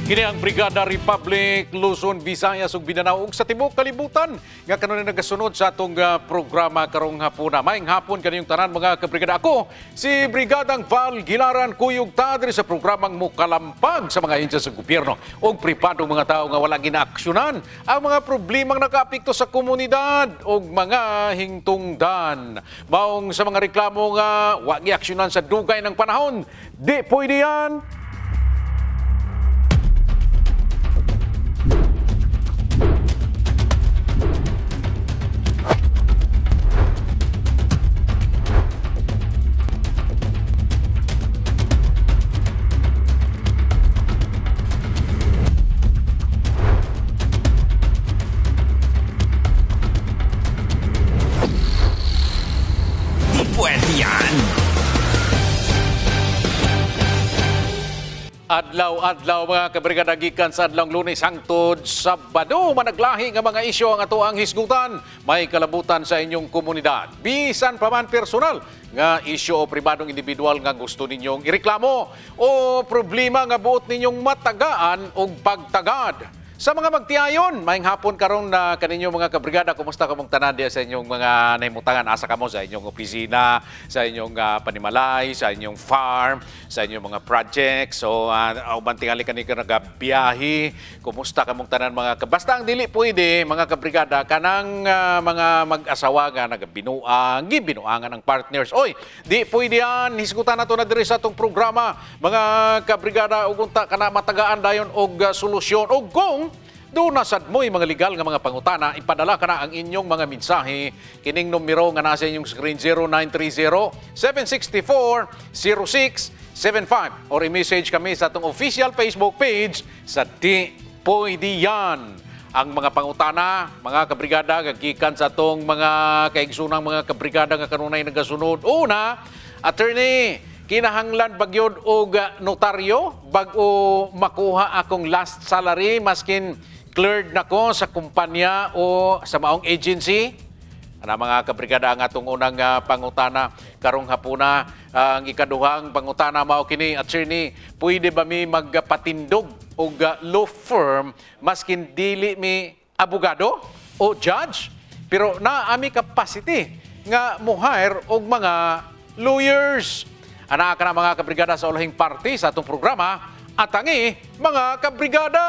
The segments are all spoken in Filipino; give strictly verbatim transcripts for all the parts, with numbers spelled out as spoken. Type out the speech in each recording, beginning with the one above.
Kini ang Brigada Republic, Luzon, Visayas ug Mindanao ug sa tibuok kalibutan nga kanunay nagasunod sa atong uh, programa karong hapuna. Maayong hapon kaniyong tanan mga kabrigada. Ako si Brigadang Val Gilaran kuyog ta diri sa programang mukalampag sa mga ahensya sa gobyerno ug pribadong mga tao nga wala ginaaksyonan ang mga problemang nakaapekto sa komunidad ug mga hingtungdan. Maong sa mga reklamo nga wa giaksyonan sa dugay ng panahon, di pwede yan. Adlaw-adlaw mga kabrigada gikan sa adlawng Lunes hangtod Sabado managlahi nga mga isyu ang ato ang hisgutan may kalabutan sa inyong komunidad. Bisan pa man personal nga isyu o pribadong individual nga gusto ninyong ireklamo o problema nga buot ninyong matagaan o pagtagad. Sa mga magtiayon, maayong hapon karon na kaninyong mga kabrigada, kumusta kamong tanan diya sa inyong mga nahimutangan, asa kamo sa inyong opisina, sa inyong uh, panimalay, sa inyong farm, sa inyong mga projects, so uh, uban tingali kani ka nagabiyahe, kumusta kamong tanan mga basta ang dili pwede mga kabrigada kanang uh, mga mag-asawa nga nagabinuang, gibinuangan ang partners. Oy, di pwede yan, hisgutan nato na diri sa atong programa mga kabrigada ug unta kana matagaan dayon og uh, solusyon og kung doon nasad mo'y mga legal nga mga pangutana, ipadala ka na ang inyong mga mensahe. Kining numero nga nasa inyong screen zero nine three zero, seven six four, zero six seven five or i-message kami sa atong official Facebook page sa Di Pwede Yan. Ang mga pangutana, mga kabrigada, gagikan sa atong mga kaigsunang mga kabrigada nga kanunay nagasunod. Una, attorney, kinahanglan bagyod og notaryo bag-o makuha akong last salary maskin cleared nako sa kumpanya o sa maong agency. Ana mga kabrigada ang atong unang uh, pangutana karong hapuna. Uh, ang ikaduhang pangutana mao kini, attorney, pwede ba mi magpatindog og uh, law firm maskin dili mi abogado o judge pero na ami capacity nga mo-hire og mga lawyers. Ana ka na mga kabrigada sa ulahing parte sa atong programa, Atangi Mga Kabrigada!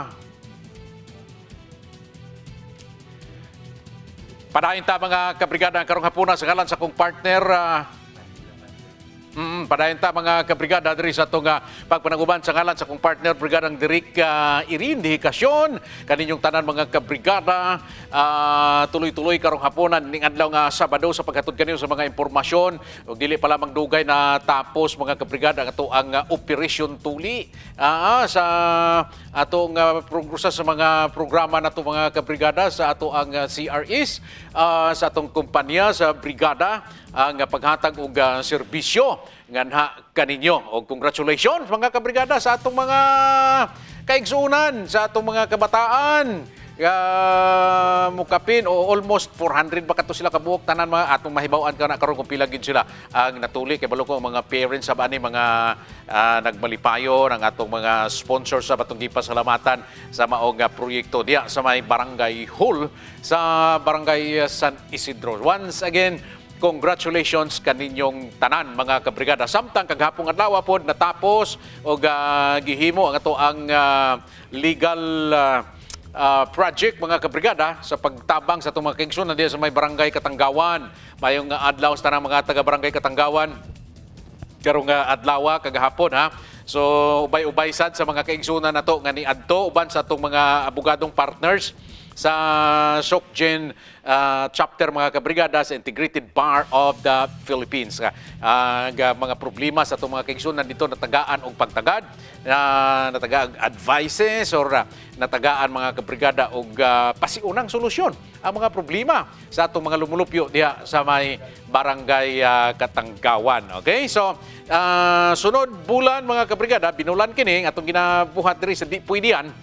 Padayon ta mga kabrigada karong hapuna sa kalan sa kong partner, uh, Mm, padayon ta mga kabrigada diri sa atong uh, pagpanaguban sa ngalan sa kong partner Brigadang Derek uh, Irindihikasyon. Kaninyong tanan mga kabrigada, uh, tuloy-tuloy karong hapunan ning adlaw nga Sabado sa paghatod kaniyo sa mga impormasyon. Ug dili pa lamang dugay na tapos mga kabrigada ato ang uh, Operation Tuli uh, sa atong uh, progresa sa mga programa nato mga kabrigada sa ato ang uh, C R S uh, sa atong kumpanya sa brigada ang uh, paghatag og uh, serbisyo nganha kaninyo. O congratulations mga kabrigada sa atong mga kaigsunan, sa atong mga kabataan. Uh, mukapin o almost four hundred ba kato sila kabuok tanan mga atong mahibaw-an ka na karon kung pila gid sila ang natuli kay balo ko mga parents sa bani mga uh, nagmalipayo ng atong mga sponsors sa batong gipasalamatan sa maong uh, proyekto diya sa may barangay hall sa barangay uh, San Isidro. Once again, congratulations kaninyong tanan mga kabrigada. Samtang kaghapong adlaw pod natapos og uh, gihimo ang ato ang uh, legal uh, uh, project mga kabrigada sa pagtabang sa itong mga kaigsunan diya sa may barangay Katanggawan. Mayong uh, adlaw sa tanang mga taga barangay Katanggawan karong uh, adlaw kagahapon ha. So ubay-ubay sad sa mga kaigsunan nato nga niadto uban sa atong mga abogadong partners sa SOCGEN uh, chapter mga kabrigada sa Integrated Bar of the Philippines. Uh, mga problema sa itong mga kaigsunan dito natagaan og pagtagad, uh, natagaan advices or uh, natagaan mga kabrigada og uh, pasiunang solusyon ang mga problema sa itong mga lumulupyo diha sa may barangay uh, Katanggawan. Okay? So, uh, sunod bulan mga kabrigada, binulan kini atong ginabuhat diri sa Di Pwede Yan.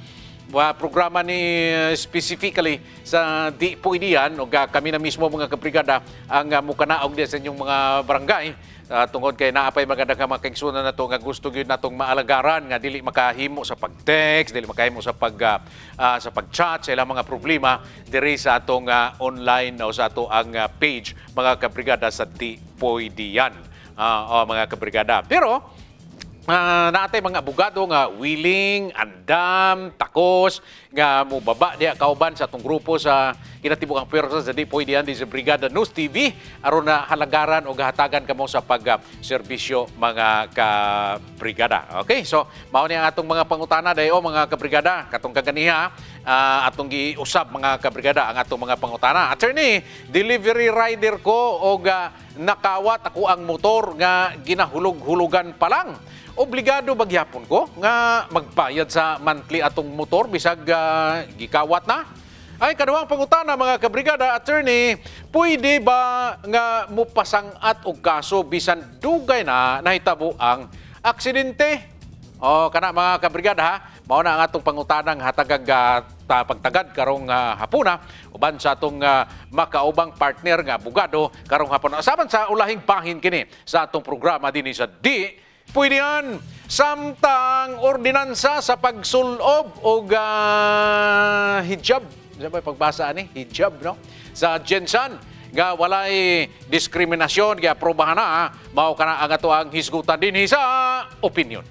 wa programa ni uh, specifically sa di pwede yan o ga, kami na mismo mga kabrigada ang uh, mukanaog din sa inyong mga barangay uh, tungod kay naapay maganda ka mga kaigsunan na to nga gusto gyud natong maalagaran nga dili makahimo sa pag-text, dili makahimo sa pag uh, uh, sa pag-chat sa ilang mga problema diri sa atong uh, online o sa ato ang uh, page mga kabrigada sa di pwede yan uh, o mga kabrigada. Pero Uh, naatay mga abogado nga willing, andam, takos nga mubaba diya kauban sa atong grupo sa kinatibukang pwersa sa di pwede yan di sa Brigada News T V aron na halagaran o gahatagan kamo sa pag-serbisyo mga kabrigada. Okay, so mao ni ang atong mga pangutana dayo mga kabrigada katong kaganiha uh, atong giusab mga kabrigada ang atong mga pangutana. Attorney, delivery rider ko og uh, nakawat ako ang motor nga ginahulog-hulugan pa lang. Obligado bagyapon ko nga magbayad sa monthly atong motor bisag uh, gikawat na? Ay kaduhang pangutana mga kabrigada, attorney, pwede ba nga mupasangat og kaso bisan dugay na nahitabo ang aksidente? O kana mga kabrigada ha, mao na ang atong pangutanang hatagag uh, pagtagad karong uh, hapuna uban sa atong uh, makaubang partner nga abogado karong hapon. Asaman sa ulahing bahin kini sa atong programa dinhi sa Di Pwede yan. Samtang ordinansa sa pagsulob o uh, hijab. Diba pagbasa ni? Hijab, no? Sa Gensan, nga walay diskriminasyon, kaya aprobahan na, mao ka na ang ato ang hisgutan din sa opinion.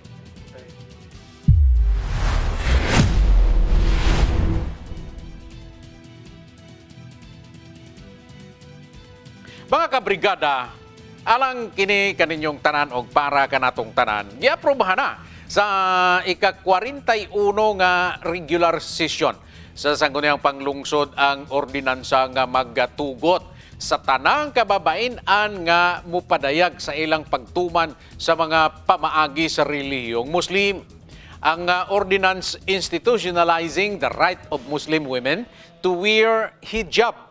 Mga kabrigada, alang kini kaninyong tanan og para kanatong tanan, giaprobahan na sa ika-forty-one nga regular session sa sangguniang panglungsod ang ordinansa nga magatugot sa tanang kababain-an nga mupadayag sa ilang pagtuman sa mga pamaagi sa relihiyong Muslim. Ang uh, ordinance institutionalizing the right of Muslim women to wear hijab,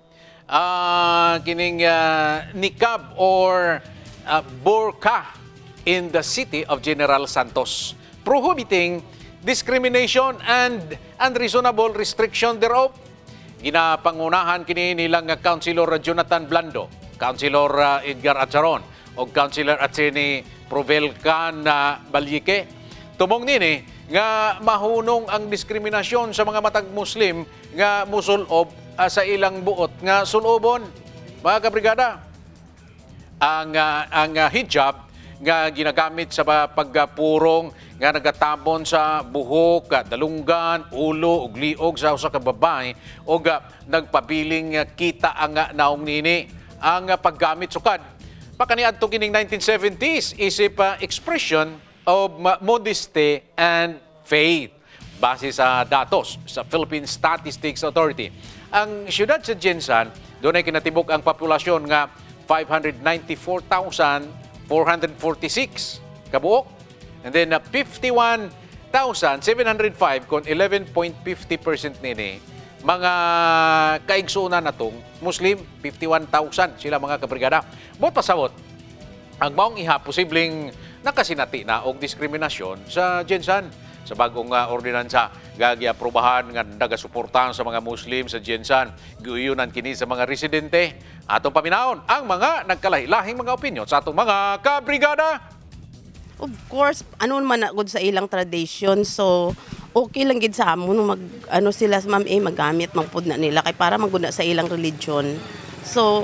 Uh, kining uh, niqab or uh, burqa in the city of General Santos, prohibiting discrimination and unreasonable restriction thereof. Ginapangunahan kini nilang Councilor Jonathan Blando, Councilor uh, Edgar Acharon o Councilor Attorney Provelcan uh, Balyique. Tumong nini nga mahunong ang diskriminasyon sa mga matag Muslim nga musulob sa ilang buot nga sulubon. Mga kabrigada, ang, uh, ang uh, hijab nga ginagamit sa pagpurong nga nagatabon sa buhok, dalunggan, ulo, ug liog sa usa ka babae o uh, nagpabiling uh, kita ang uh, naong nini. Ang uh, paggamit sukad pakaniadto kining nineteen seventies isip uh, expression of uh, modesty and faith base sa datos sa Philippine Statistics Authority. Ang siyudad sa Gensan, doon ay kinatibok ang populasyon nga five hundred ninety-four thousand four hundred forty-six kabuok. And then uh, fifty-one thousand seven hundred five kung eleven point five zero percent nini mga kaigsunan natong Muslim, fifty-one thousand sila mga kabrigada. Bot pasabot, ang maong iha posibleng nakasinati na og diskriminasyon sa Gensan. Sa bagong uh, ordinansa, gagi-aprobahan nga nagasuportahan sa mga Muslim sa Gensan. Giuyunan kini sa mga residente. Atong paminaon ang mga nagkalahi-lahing mga opinyon sa atong mga kabrigada. Of course, ano man na gud sa ilang tradition, so okay lang gid sa amon mag ano sila ma'am eh magamit magpud na nila kay para maguna sa ilang religion. So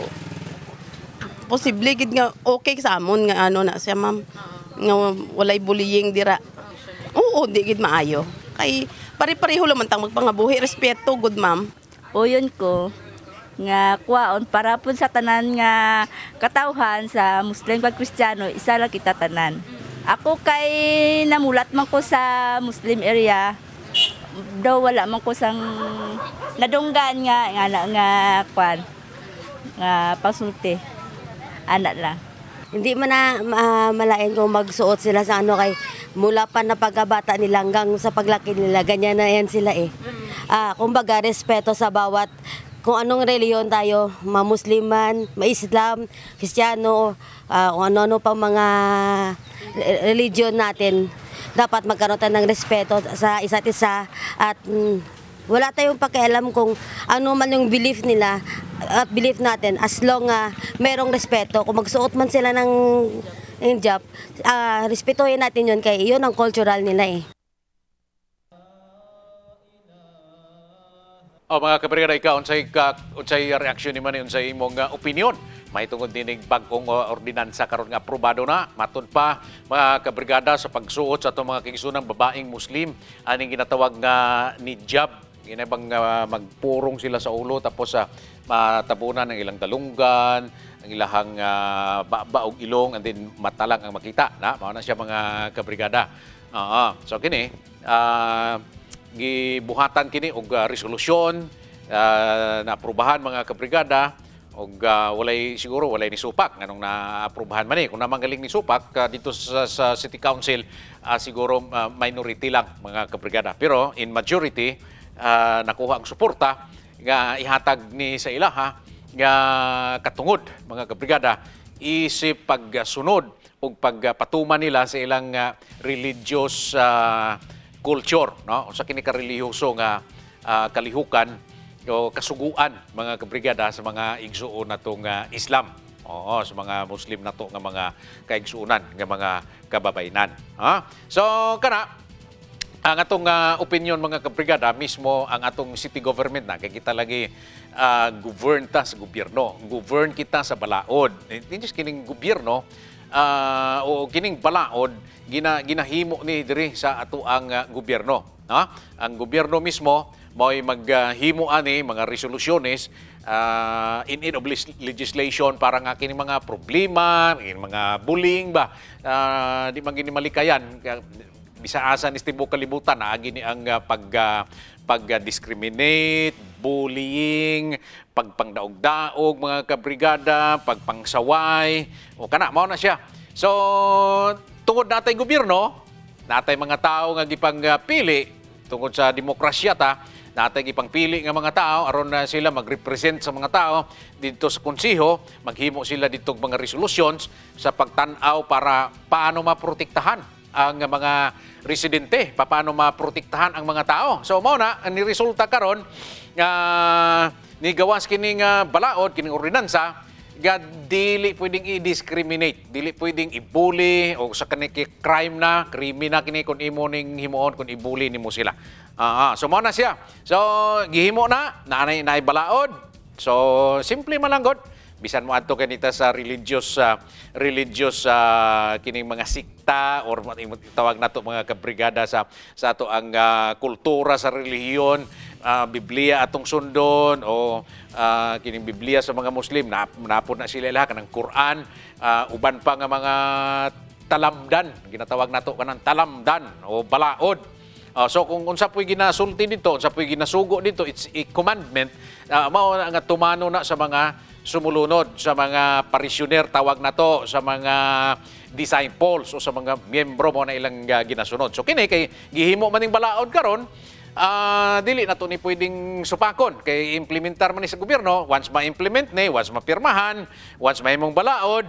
posible gid nga okay sa amon nga ano na siya ma'am nga walay bullying dira. Oo, di gid maayo. Kay pare-pareho lang tang magpangabuhi, respeto good ma'am. Uyon ko nga kwaon para pud sa tanan nga katawhan sa Muslim kag Kristiyano, isa lang kita tanan. Ako kay namulat man ko sa Muslim area, daw wala man ko sang nadunggan nga nga nga kwan nga pagsulti. Anak lang. Hindi man na uh, malain kung magsuot sila sa ano kay mula pa na pagkabata nila hanggang sa paglaki nila, ganyan na yan sila eh. Uh, kumbaga, respeto sa bawat kung anong reliyon tayo, ma-Muslim man, ma-Islam, Kristiyano, uh, kung ano-ano pa mga religion natin. dapat magkaroon tayo ng respeto sa isa't isa at mm, wala tayong pakialam kung ano man yung belief nila at belief natin as long uh, merong respeto. Kung magsuot man sila ng hijab, uh, respetuhin natin yun kaya yun ang cultural nila eh. O mga kabrigada, ikaw, unsay ka, unsay reaksyon ni man, unsay imong uh, opinion? May tungod dinig bagong uh, ordinansa karon nga aprobado na. Matod pa, mga kabrigada, sa pagsuot sa itong mga kigsunang babaeng Muslim, aning ginatawag nga nijab. Ginabang uh, magpurong sila sa ulo tapos sa uh, matabunan ng ilang dalunggan, ang ilahang uh, baog ilong, and then mata lang ang makita. Na? Mao na siya mga kabrigada. Uh, so kini, uh, gibuhatan kini og uh, resolusyon uh, na aprubahan mga kabrigada og uh, walay siguro walay ni supak nganong naaprubahan man eh kung naman galing ni supak uh, dito sa, sa City Council uh, siguro uh, minority lang mga kabrigada pero in majority uh, nakuha ang suporta nga ihatag ni sa ilaha nga katungod mga kabrigada isip pagsunod og pagpatuman nila sa ilang uh, religious uh, culture, no? Sa kini karelihiyoso nga uh, kalihukan o kasuguan mga kabrigada sa mga igsuon natong uh, Islam. Oo, sa mga Muslim nato nga mga kaigsuonan nga mga kababayenan. Ha? So kana ang atong uh, opinion mga kabrigada mismo ang atong city government na kay kita lagi uh, govern ta sa gobyerno. Govern kita sa balaod. Hindi just kining gobyerno uh, o kining balaod gina ginahimo ni diri sa ato ang uh, gobyerno, ha? Ang gobyerno mismo mo'y maghimo uh, ani mga resolusyones uh, in aid of legislation para nga kini mga problema, kini mga bullying ba uh, di man gini malikayan bisa asa ni tibuok kalibutan na gini ang uh, pag uh, pag-discriminate, bullying, pagpangdaog-daog mga kabrigada, pagpangsaway o kana mao na siya. So tungod natay gobyerno, natay mga tao nga gipang pili tungod sa demokrasya ta, natay gipang pili nga mga tao aron na sila magrepresent sa mga tao dito sa konseho, maghimo sila dito mga resolutions sa pagtan-aw para paano maprotektahan ang mga residente, paano maprotektahan ang mga tao. So mao na ang niresulta karon nga uh, ni gawas kining uh, balaod kining ordinansa nga dili pwedeng i-discriminate, dili pwedeng i-bully o sa kaniki crime na, krimi na kini kung imo ning himuon kung i-bully nimo sila. Ah, uh, so mao na siya. So gihimo na, naanay naay balaod. So simple man lang god. Bisan mo adto kanita sa religious uh, religious uh, kining mga sikta or tawag nato mga kabrigada sa sa ato ang uh, kultura sa relihiyon, uh, Biblia atong sundon o uh, kining Biblia sa mga Muslim na napon na sila lahat kanang Quran, uh, uban pa nga mga talamdan, ginatawag nato kanang talamdan o balaod. Uh, so kung unsa po'y ginasulti dito, unsa po'y ginasugo dito, it's a commandment, uh, mao nga tumano na sa mga sumulunod, sa mga parisyoner tawag na to, sa mga disciples o sa mga miyembro mo na ilang uh, ginasunod. So kini kay gihimo maning balaod karon, uh, dili na to ni pwedeng supakon kay implementar man ni sa gobyerno. Once ma-implement ni, once mapirmahan, once mahimong balaod,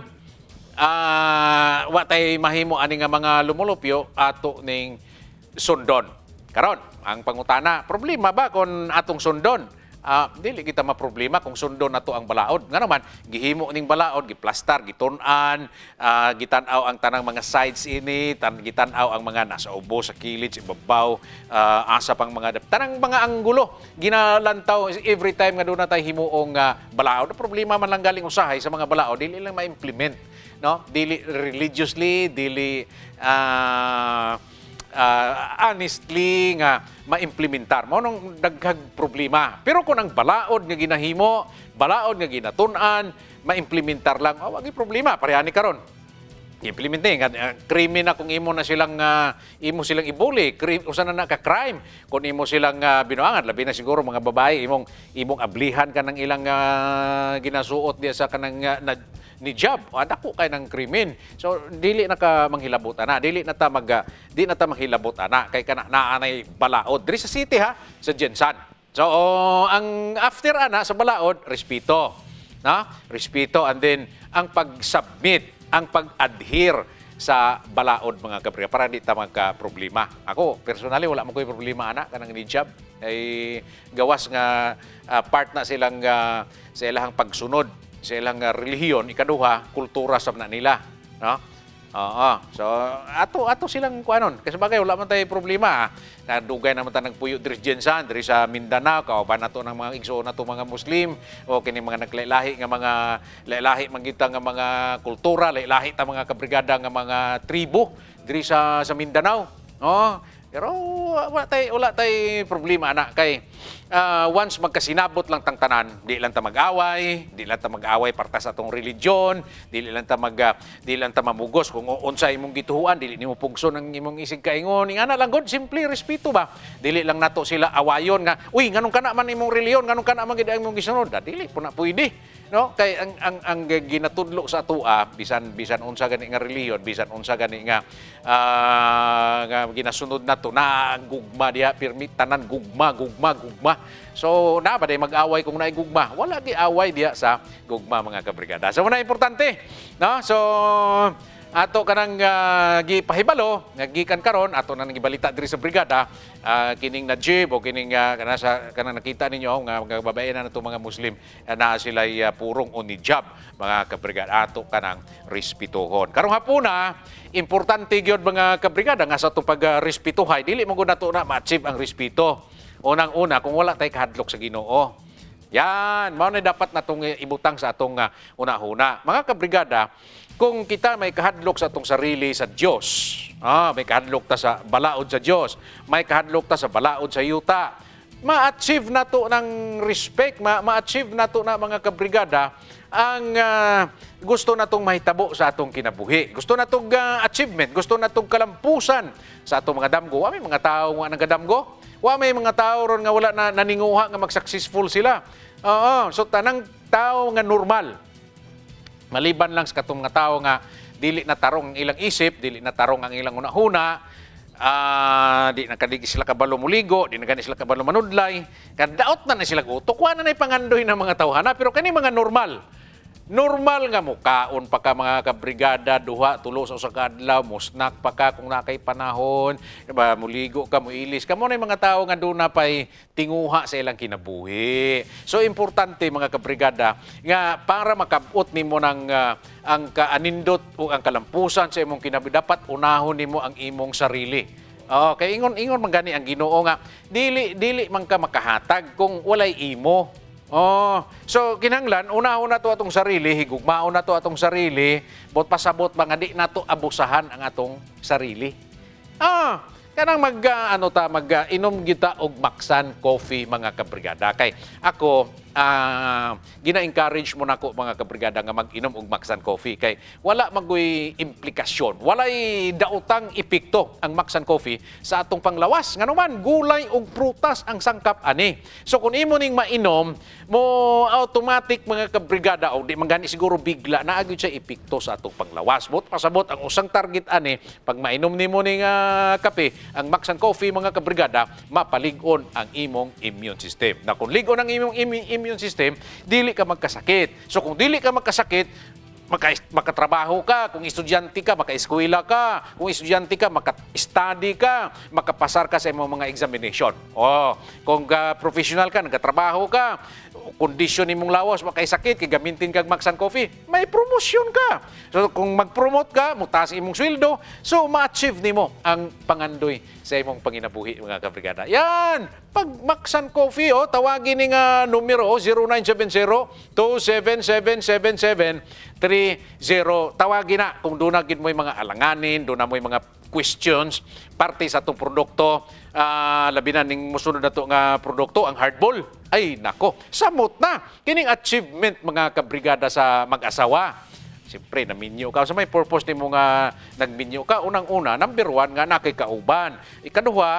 uh, watay mahimo ani nga mga lumulupyo ato ning sundon. Karon ang pangutana, problema ba kon atong sundon? Uh, dili kita maproblema kung sundon nato ang balaod. Nga naman, gihimo ning balaod, giplastar, gitun-an, uh, gitan-aw ang tanang mga sides ini, tan gitan-aw ang mga nasa ubo, sa kilid, sa ibabaw, uh, asa pang mga tanang mga anggulo. Ginalantaw every time nga doon na tayo himuong uh, balaod. Problema man lang galing usahay sa mga balaod, dili lang ma-implement. No? Dili religiously, dili uh, uh, honestly nga maimplementar. Mao nang daghag problema. Pero kung ang balaod nga ginahimo, balaod nga ginatun-an, maimplementar lang, oh, wagi problema. Parehani karon. Implement nga uh, krimi na kung imo na silang uh, imo silang ibuli, usa na na ka crime kung imo silang uh, binuangan, labi na siguro mga babae imong imong ablihan ka ng ilang uh, ginasuot diya sa kanang uh, na, ni job o dako kay ng krimen. So dili na ka manghilabot ana, dili na ta mag di na ta manghilabot ana kay kana naanay balaod diri sa city ha, sa Jensan. So oh, ang after ana sa balaod, respeto, na? Respeto, and then ang pag-submit, ang pag-adhere sa balaod mga kabrigada para di ta magka problema. Ako personally wala man ko'y problema ana kanang hijab ay gawas nga uh, part na silang uh, sa ilang pagsunod sa ilang uh, relihiyon, ikaduha kultura sa na nila, no? Oo. So ato ato silang kuanon kasi bagay wala man tay problema. Na dugay naman ta nagpuyo diri Jensan diri sa Mindanao kauban nato ng mga igsoon nato mga Muslim o kini mga naglailahi nga mga lailahi mangita nga mga kultura, lailahi ta mga kabrigada nga mga tribo diri sa sa Mindanao. Oh, pero wala tay wala tay problema ana kay uh, once magkasinabot lang tang tanan, di lang ta mag-away, di lang ta mag-away parta sa atong religion, di lang ta mag uh, di lang ta mamugos kung unsa imong gituhuan, dili nimo pugson ang imong isig kaingon. Ingana lang gud simple respeto ba. Dili lang nato sila awayon nga, uy nganong kana man imong reliyon, nganong kana man gid ang imong gisunod. Dili po na pwede. No, kay ang ang ang ginatudlo sa atoa bisan bisan unsa gani nga reliyon, bisan unsa gani nga uh, nga ginasunod nato na gugma diha permit tanan gugma gugma gugma. So na ba day mag-away kung naay gugma? Wala gi away diha sa gugma mga kabrigada. So muna importante, no? So ato kanang uh, gipahibalo nagikan karon ato na nagibalita diri sa brigada uh, kining Najib o kining uh, kana sa kanang nakita ninyo nga mga babae na nato mga Muslim uh, na sila uh, purong unijab mga kabrigada ato kanang respetuhon. Karong hapuna importante gyud mga kabrigada nga sa atong pag-respetuhay dili mo gud nato na ma-achieve ang respeto. Unang-una kung wala tay kahadlok sa Ginoo. Yan, mao na dapat natong ibutang sa atong uh, una-una. Mga kabrigada, kung kita may kahadlok sa atong sarili sa Dios, ah, may kahadlok ta sa balaod sa Dios, may kahadlok ta sa balaod sa yuta, ma-achieve nato ng respect, ma-achieve nato na mga kabrigada ang uh, gusto natong mahitabo sa atong kinabuhi. Gusto natong uh, achievement, gusto natong kalampusan sa atong mga damgo. Wa may mga tao nga nagadamgo. Wa may mga tao ron nga wala na naninguha nga mag-successful sila. Oo, so tanang tao nga normal. Maliban lang sa katong nga tao nga dili na tarong ang ilang isip, dili na tarong ang ilang unahuna, uh, di na kadigi sila kabalo muligo, di na gani sila kabalo manudlay, kadaot na na sila utok, wa na na ipangandoy ng mga tawhana, pero kani mga normal. Normal nga mo, kaon pa ka mga kabrigada, duha, tulo sa usa ka adlaw, musnak pa ka kung nakay panahon, diba, muligo ka, muilis ka, mo na yung mga tao nga doon na pa'y tinguha sa ilang kinabuhi. So, importante mga kabrigada, nga para makabot nimo ng uh, ang kaanindot o ang kalampusan sa imong kinabuhi, dapat unahon nimo ang imong sarili. Okay, ingon ingon man gani ang Ginoo nga dili dili man ka makahatag kung walay imo. Oh, so kinahanglan una-una to atong sarili, higugmaon na to atong sarili, bot pasabot ba nga di nato abusahan ang atong sarili. Ah, kanang mag uh, ano ta mag uh, inom kita og Maksan coffee mga kabrigada kay ako uh, gina-encourage mo nako mga kabrigada nga mag-inom og Maksan coffee kay wala magoy implikasyon, walay daotang epekto ang Maksan coffee sa atong panglawas. Ngano man gulay ug prutas ang sangkap ani. So kung imo ning mainom mo automatic mga kabrigada o di man gani siguro bigla na agud siya epekto sa atong panglawas. Bot pasabot ang usang target ani pag mainom nimo ning uh, kape ang Maksan coffee mga kabrigada mapalig-on ang imong immune system. Na kung lig-on ang imong immune system, dili ka magkasakit. So kung dili ka magkasakit, maka makatrabaho ka, kung estudyante ka, maka-eskwela ka, kung estudyante ka, maka-study ka, makapasar ka sa imong mga examination. Oh, kung uh, professional ka, nagatrabaho ka, kondisyon imong lawas, makaisakit, kagamintin kag Maksan coffee, may promosyon ka. So kung mag-promote ka, mutaas imong sweldo, so ma-achieve nimo ang pangandoy sa imong panginabuhi mga kabrigada. Yan! Pag Maksan coffee, oh, tawagin ni nga numero oh, zero nine seven zero, two seven seven seven seven three zero. Tawagin na kung doon na gid mo yung mga alanganin, doon na mo yung mga questions, parte sa itong produkto, uh, labi na ning musunod na ito nga produkto, ang hardball. Ay, nako, samot na. Kining achievement mga kabrigada sa mag-asawa. Siyempre, naminyo ka. Sa may purpose ni mo nga nagminyo ka, unang-una, number one nga na kay kauban. Ikaduha,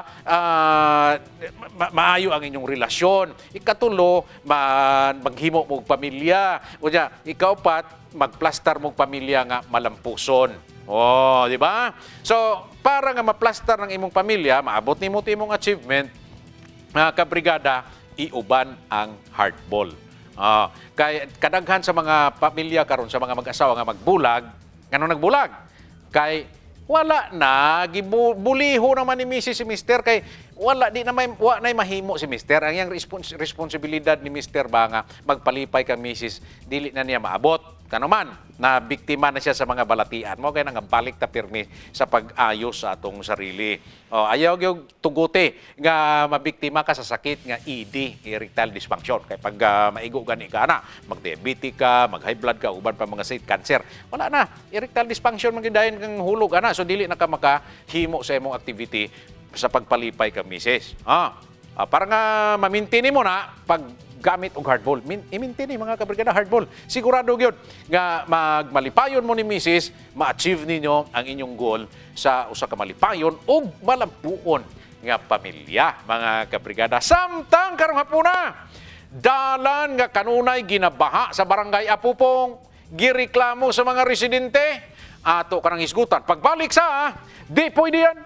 uh, ma maayo ang inyong relasyon. Ikatulo, ma maghimo mong pamilya. O diya, ikaupat, magplastar mong pamilya nga malampuson. Oh, di ba? So, para nga maplastar ng imong pamilya, maabot nimo ti imong achievement, mga kabrigada, iuban ang hardball. Ah, kay kadaghan sa mga pamilya karon sa mga mag-asawa nga magbulag, ngano nagbulag? kay wala na gibuliho naman ni Missus si Mister kay wala di na may wa na mahimo si Mister. Ang yang respons- responsibilidad ni Mister ba nga magpalipay ka Missus dili na niya maabot. Kanuman na biktima na siya sa mga balatian mo kaya nga balik ta pirmi sa pag-ayos sa atong sarili. O, ayaw gyud tuguti nga mabiktima ka sa sakit nga E D, erectile dysfunction. Kay pag uh, maigo gani ka na, mag-diabetic ka, mag-high blood ka, uban pa mga sakit cancer. Wala na, erectile dysfunction man gidayon kang hulog ana. So dili na ka makahimo sa imong activity sa pagpalipay ka Missus. Ah, ah para nga mamintini mo na pag gamit og hardball. I-maintain mga kabrigada hardball. Sigurado gyud nga magmalipayon mo ni Missus, ma-achieve ninyo ang inyong goal sa usa ka malipayon ug malampuon nga pamilya, mga kabrigada. Samtang karong hapuna, dalan nga kanunay ginabaha sa barangay Apupong, gireklamo sa mga residente, ato kanang hisgutan. Pagbalik sa Di Pwede Yan.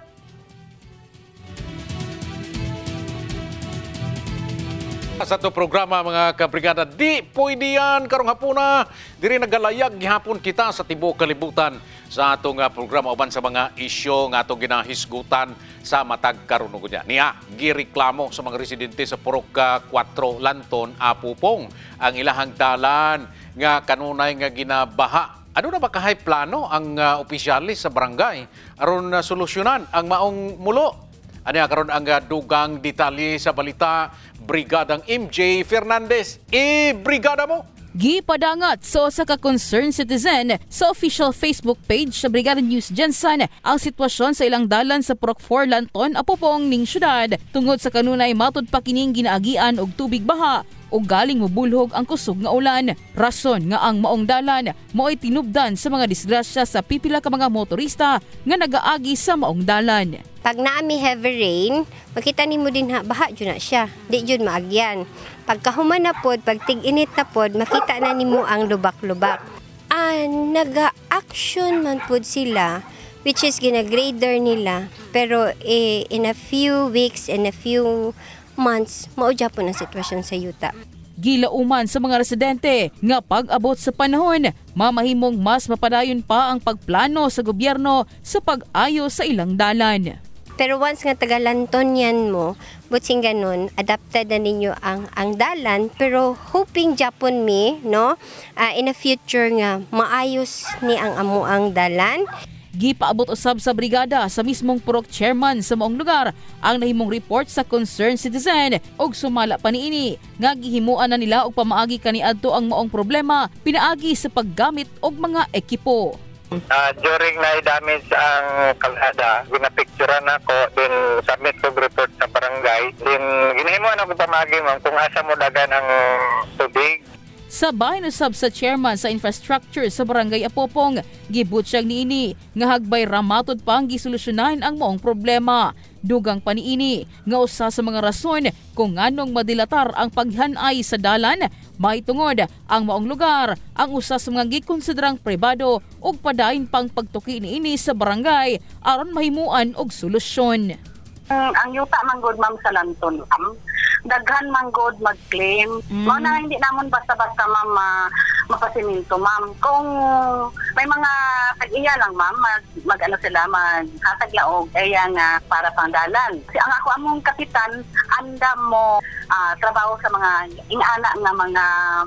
Sa ito programa mga kabrigada, Di Pwede Yan karong hapuna. Diri nagalayag gihapon kita sa tibuok kalibutan sa atong uh, programa uban sa mga isyu nga atong ginahisgutan sa matag karon ug niya. Gireklamo sa mga residente sa Purok four Lanton, Apupong ang ilahang dalan nga kanunay nga ginabaha. Ano na ba kahay plano ang uh, opisyalis sa barangay aron uh, solusyonan ang maong mulo? Ano karon ang uh, dugang detalye sa balita, Brigadang M J Fernandez. I-brigada mo! Gipadangat so sa ka-concerned citizen sa official Facebook page sa Brigada News Jensen ang sitwasyon sa ilang dalan sa Purok four Lanton, Apupong ning syudad tungod sa kanunay matud pa kining ginaagian og tubig baha o galing mobulhog ang kusog nga ulan. Rason nga ang maong dalan mo'y tinubdan sa mga disgrasya sa pipila ka mga motorista nga nagaagi sa maong dalan. Pag naami heavy rain, makita nimo din ha, baha dyan na siya. Di dyan maagyan. Pagkahuman na pod, pag tig-init na pod, makita na nimo ang lubak-lubak. Ah, naga-action man pod sila, which is gina-grader nila. Pero eh, in a few weeks, in a few months, maudya po ang sitwasyon sa yuta. Gilauman sa mga residente nga pag-abot sa panahon, mamahimong mas mapadayon pa ang pagplano sa gobyerno sa pag-ayo sa ilang dalan. Pero once nga taga-Lanton yan mo, butsing ganun, adapted na ninyo ang, ang dalan. Pero hoping Japon me, no, uh, in the future nga, maayos ni ang amo ang dalan. Gipaabot usab sa brigada sa mismong purok chairman sa maong lugar ang nahimong report sa concerned citizen og sumala pa niini nga gihimuan na nila og pamaagi kaniadto ang maong problema pinaagi sa paggamit og mga ekipo. Uh, during na damage ang kalsada, ginapicturean ako, din submit ko report sa barangay, din ginahimuan ako pamagi ma'am kung asa mo dagan ang tubig. Sa bahin usab sa chairman sa infrastructure sa barangay Apupong, gibutyag niini nga hagbay ramatod pa ang gisolusyonan ang maong problema. Dugang pa niini nga usa sa mga rason kung nganong madilatar ang paghanay sa dalan, may tungod ang maong lugar ang usa sa mga gikonsiderang pribado ug padayon pang pagtuki niini sa barangay aron mahimuan og solusyon. Ang, ang yuta manggod ma'am sa Lanton, ma'am, daghan manggod mag-claim. Mm. Mga na hindi namon basta-basta ma'am ma, mapasiminto ma'am. Kung may mga tag-iya lang ma'am, mag, mag ano sila, maghatag laog, kaya nga para pang dalan. Kasi ang ako among kapitan, anda mo uh, trabaho sa mga ingana nga mga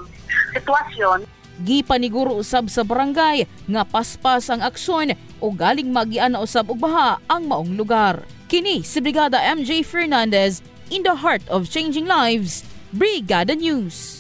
sitwasyon. Gipaniguro usab sa barangay nga paspas ang aksyon o galing magian na usab og baha ang maong lugar. Kini si Brigada M J Fernandez in the heart of changing lives, Brigada News.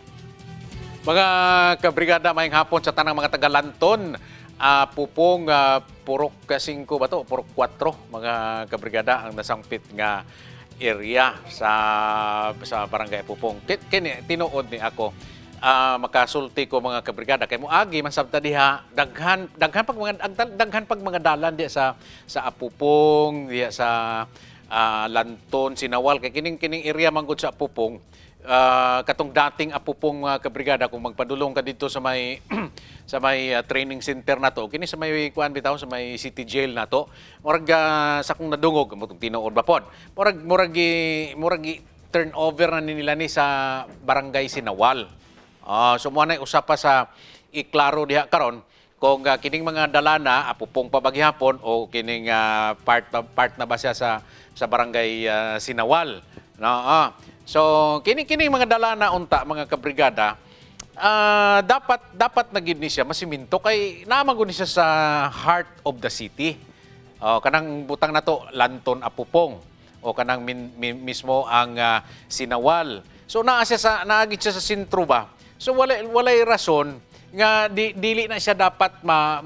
Mga kabrigada, mayang hapon sa tanang mga taga-Lanton, uh, Pupong, uh, Purok five ba to? Purok four, mga kabrigada, ang nasangpit nga area sa sa barangay Pupong. Kini tinuod ni ako. Uh, makasulti ko mga kabrigada kay moagi man sabta diha daghan daghan pag mga daghan pag mga dalan diha sa sa Apupong diha sa uh, Lanton, Sinawal kay kining kining area manggod sa Apupong uh, katong dating Apupong uh, kabrigada kung magpadulong ka dito sa may sa may uh, training center na to kini sa may kuan bitaw sa may city jail na to murag uh, sa kung nadungog mutong tinuod ba pod murag murag murag turnover na nila ni sa barangay Sinawal. Uh, so mo na usap pa sa iklaro diha karon kung uh, kining mga dalana apupong pabaghihapon o kining uh, part part na ba siya sa sa barangay uh, Sinawal, no? Ah. So kining kining mga dalana unta mga kabrigada, uh, dapat dapat na gid ni siya masiminto kay naman gud ni siya sa heart of the city. Oh, kanang butang nato Lanton Apupong o kanang min, min, mismo ang uh, Sinawal. So naa siya sa naagit siya sa sentro ba. So wala walay rason nga di, dili na siya dapat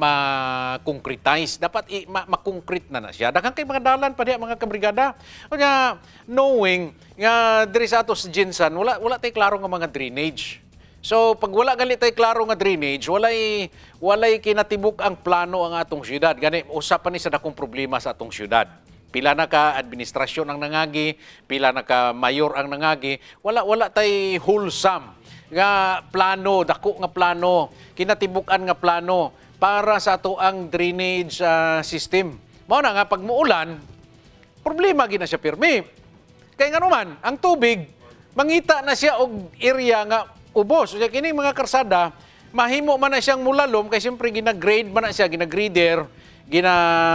ma-concretize. Ma dapat i, ma, ma-concrete na na siya. Daghang kay mga dalan pa diha mga kabrigada. Kanya knowing nga diri sa ato sa Jinsan wala wala tay klaro nga mga drainage. So pag wala gali tay klaro nga drainage, walay walay kinatibuk ang plano ang atong syudad. Gani usapan ni sa dakong problema sa atong syudad. Pila na ka administrasyon ang nangagi, pila na ka mayor ang nangagi, wala wala tay wholesome nga plano, dako nga plano, kinatibukan nga plano para sa ato ang drainage uh, system. Mao na nga pag muulan, problema gina siya pirmi. Kay nga naman, ang tubig mangita na siya og area nga ubos. Kaya kini mga karsada, mahimo man na siyang mulalom kay siyempre gina-grade man na siya, gina-grader, gina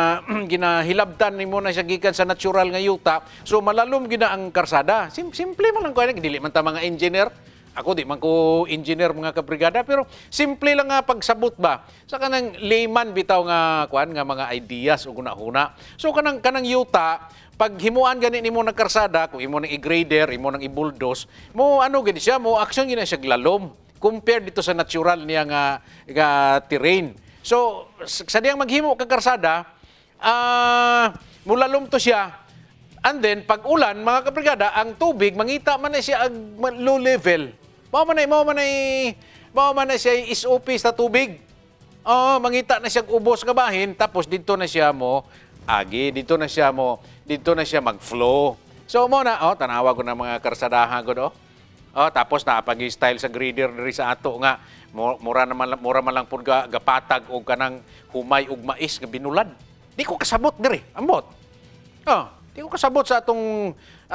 ginahilabtan nimo na siya gikan sa natural nga yuta. So malalom gina ang karsada. Sim simple man lang ko ani, dili man ta mga engineer. Ako di man ko engineer mga kabrigada, pero simple lang nga pagsabot ba sa kanang layman bitaw nga kuan nga mga ideas ug una-una. So kanang kanang yuta pag himuan gani nimo ng karsada, kung imo nang i-grader, imo nang i-bulldoze, mo ano gani siya, mo action gina siya glalom compared dito sa natural niya nga, nga terrain. So sa diyang maghimo kag karsada, ah uh, mulalom to siya. And then pag ulan mga kabrigada, ang tubig mangita man na siya ag low level. Mao man ay mao man ay mao man na siya is O P sa tubig. Oh, mangita na siya ubos nga bahin tapos dito na siya mo agi, dito na siya mo dito na siya mag-flow. So mo na oh tanawa ko na mga karsadahan gud oh. Oh, tapos na pag style sa grader diri sa ato nga mura naman mura man lang pud ga, gapatag og kanang humay ug mais nga binulad. Di ko kasabot diri, ambot. Oh, di ko kasabot sa atong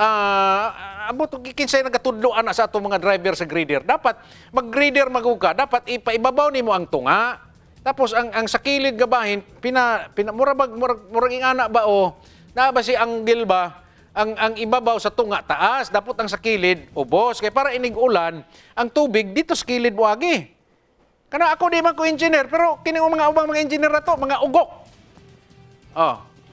uh, ambot og kinsay nagatudloan na sa atong mga driver sa grader. Dapat mag-grader maguka, dapat ipaibabaw nimo ang tunga. Tapos ang ang sa kilid gabahin pina, pina mura bag murag murag ingana ba o na ba si angle ba ang ang ibabaw sa tunga taas, dapat ang sa kilid ubos kay para inig ulan ang tubig dito sa kilid mo agi. Kana ako di man ko engineer pero kini mga ubang mga engineer na to mga ugok. Oh.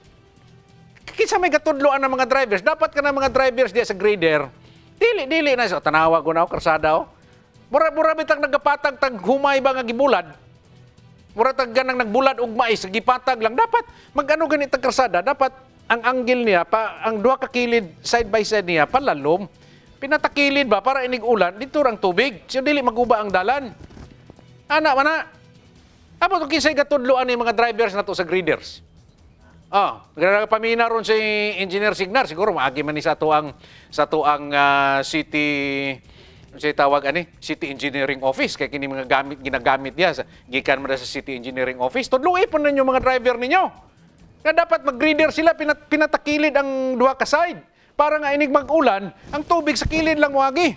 Kinsa may gatudloan ng mga drivers, dapat ka na mga drivers diya sa grader. Dili dili na sa tanawa ko na o karsada o. Mura mura bitang nagapatag tag humay ba nga gibulad. Mura tag ganang nagbulad og mais gipatag lang dapat magano ganit tag karsada, dapat ang angle niya pa ang duha ka kilid side by side niya palalom. Pinatakilid ba para inig ulan dito rang tubig. So dili maguba ang dalan. Ana mana. Apo to kinsay gatudloan ni mga drivers nato sa graders. Oh, nagpamina ron si Engineer Signar, siguro maagi man ni sa to ang sa to ang uh, city say tawag ani, City Engineering Office kay kini mga gamit ginagamit diya sa gikan man sa City Engineering Office. Tudloy po ninyo mga driver ninyo. Nga dapat mag-grader sila pinat pinatakilid ang duha ka side para nga inig mag-ulan, ang tubig sa kilid lang wagi.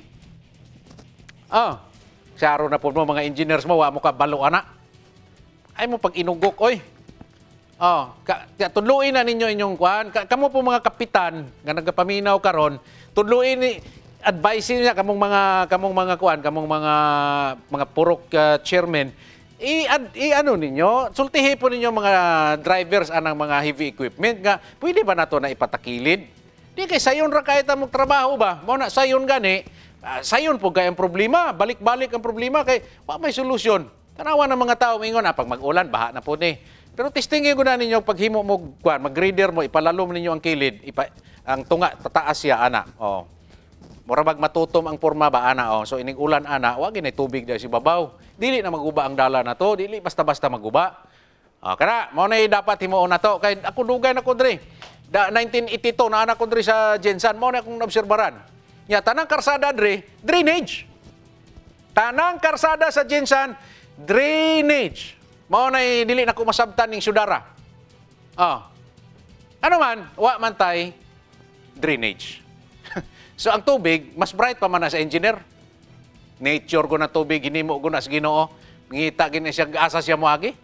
Ah, saro na po mo mga engineers mo, wa mo ka balo ana. Ay mo pag inugok oy. Oh, ka, tudluin na ninyo inyong kuan. Ka, kamo po mga kapitan nga nagapaminaw karon, tudluin ni advice niya kamong mga kamong mga kuan, kamong mga mga purok uh, chairman. I, ad, i ano ninyo, sultihi po ninyo mga drivers anang mga heavy equipment nga pwede ba nato na ipatakilid? Di kay sayon ra kahit among trabaho ba? Mao na sayon gani. Uh, sayon po kay ang problema, balik-balik ang problema kay wa may solusyon. Tanawa ng mga tao mingon ah, pag mag-ulan baha na po ni. Pero testingin ko na ninyo pag himo mo kuan, mag-grader mo, ipalalom ninyo ang kilid, ipa, ang tunga tataas siya ana. Oh. Mura bag matutom ang porma ba ana oh. So ining ulan ana, wa ginay tubig dahil si babaw. Dili na maguba ang dala na to, dili basta-basta maguba. Ah, kana mao na dapat himuon na to kay ako dugay na ko diri. Da nineteen eighty-two na anak ko diri sa Jensan, mao na akong naobserbaran. Ya tanang karsada diri, drainage. Tanang karsada sa Jensan, drainage. Mao na dili na ko masabtan ning sudara. Ah. Ano man, wa man tay drainage. So ang tubig, mas bright pa man na sa engineer. Nature ko na tubig, hinimo ko na sa Ginoo. Ngita gini siya asa siya moagi.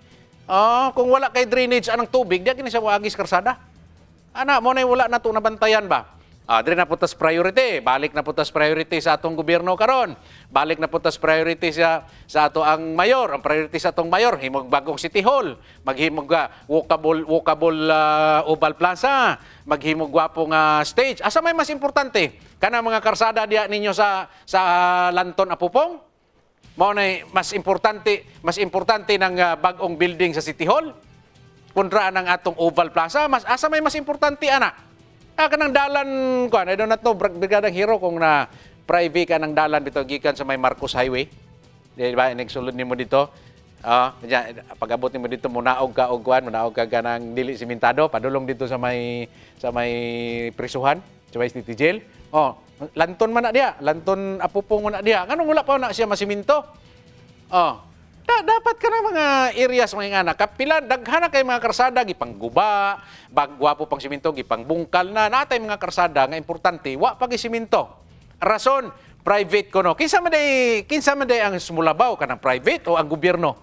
Oh, kung wala kay drainage anang tubig, diya kini sa wagis karsada. Ana mo na wala na to nabantayan ba? Ah, dire na putas priority, balik na putas priority sa atong gobyerno karon. Balik na putas priority sa sa ato ang mayor, ang priority sa atong mayor himog bagong City Hall, maghimog uh, walkable walkable uh, Oval Plaza, maghimog gwapong uh, stage. Asa may mas importante? Kana mga karsada diya ninyo sa sa Lanton Apupong? Mao na mas importante, mas importante ng uh, bagong building sa City Hall kontra ang atong Oval Plaza. Mas asa may mas importante ana? Ah, kanang dalan ko, I don't know, Brigadang Hero kung na private ka ng dalan dito gikan sa may Marcos Highway. Di ba, nagsulod nimo dito. Ah, uh, pag-abot nimo dito munaog ka og kuan, munaog ka ganang dili simentado, padulong dito sa may sa may prisuhan, sa may city jail. Oh, Lanton man na diya, Lanton Apupong man na diya. Nganong wala pa na siya masiminto? Oh, Da, dapat ka na mga areas mga anak. Kapila, daghana kay mga karsada, gipangguba, bagwapo pang siminto, gipangbungkal na. Natay mga karsada nga importante, wa pag siminto. Rason, private ko no. Kinsa man day, kinsa man day ang sumulabaw ka ng private o ang gobyerno?